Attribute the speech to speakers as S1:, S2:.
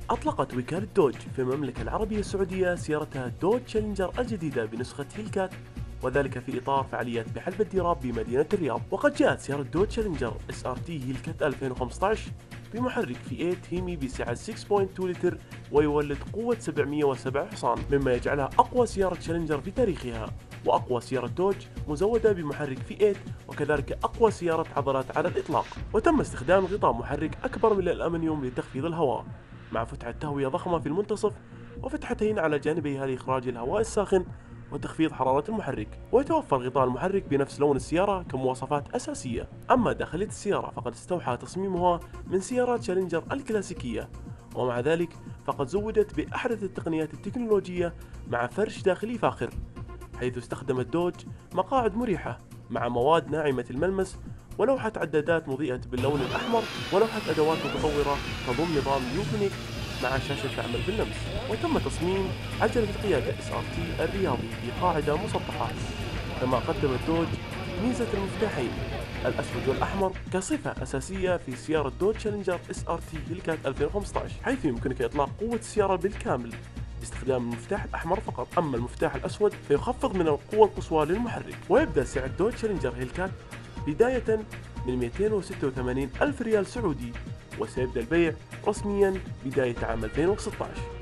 S1: أطلقت وكالة دوج في المملكة العربية السعودية سيارتها دوج تشالنجر الجديدة بنسخة هيلكات، وذلك في إطار فعاليات بحلب الديراب بمدينة الرياض. وقد جاءت سيارة دوج تشالنجر SRT هيلكات 2015 بمحرك V8 هيمي بسعة 6.2 لتر ويولد قوة 707 حصان، مما يجعلها أقوى سيارة تشالنجر في تاريخها، وأقوى سيارة دوج مزودة بمحرك V8، وكذلك أقوى سيارة عضلات على الإطلاق. وتم استخدام غطاء محرك أكبر من الألمنيوم لتخفيض الهواء، مع فتحة تهوية ضخمة في المنتصف وفتحتين على جانبيها لإخراج الهواء الساخن وتخفيض حرارة المحرك. ويتوفر غطاء المحرك بنفس لون السيارة كمواصفات أساسية. أما داخلية السيارة فقد استوحى تصميمها من سيارات تشالنجر الكلاسيكية، ومع ذلك فقد زودت بأحدث التقنيات التكنولوجية مع فرش داخلي فاخر، حيث استخدمت دوج مقاعد مريحة مع مواد ناعمة الملمس، ولوحة عدادات مضيئة باللون الأحمر، ولوحة أدوات متطورة تضم نظام يوكونيك مع شاشة تعمل باللمس. وتم تصميم عجلة القيادة SRT الرياضي بقاعدة مسطحة، كما قدمت دوج ميزة المفتاحين الأسود والأحمر كصفة أساسية في سيارة دوج تشالنجر SRT هيلكات 2015، حيث يمكنك إطلاق قوة السيارة بالكامل باستخدام المفتاح الأحمر فقط. أما المفتاح الأسود فيخفض من القوة القصوى للمحرك. ويبدأ سعر دوج تشالنجر هيلكات بداية من 286 ألف ريال سعودي، وسيبدأ البيع رسميا بداية عام 2016.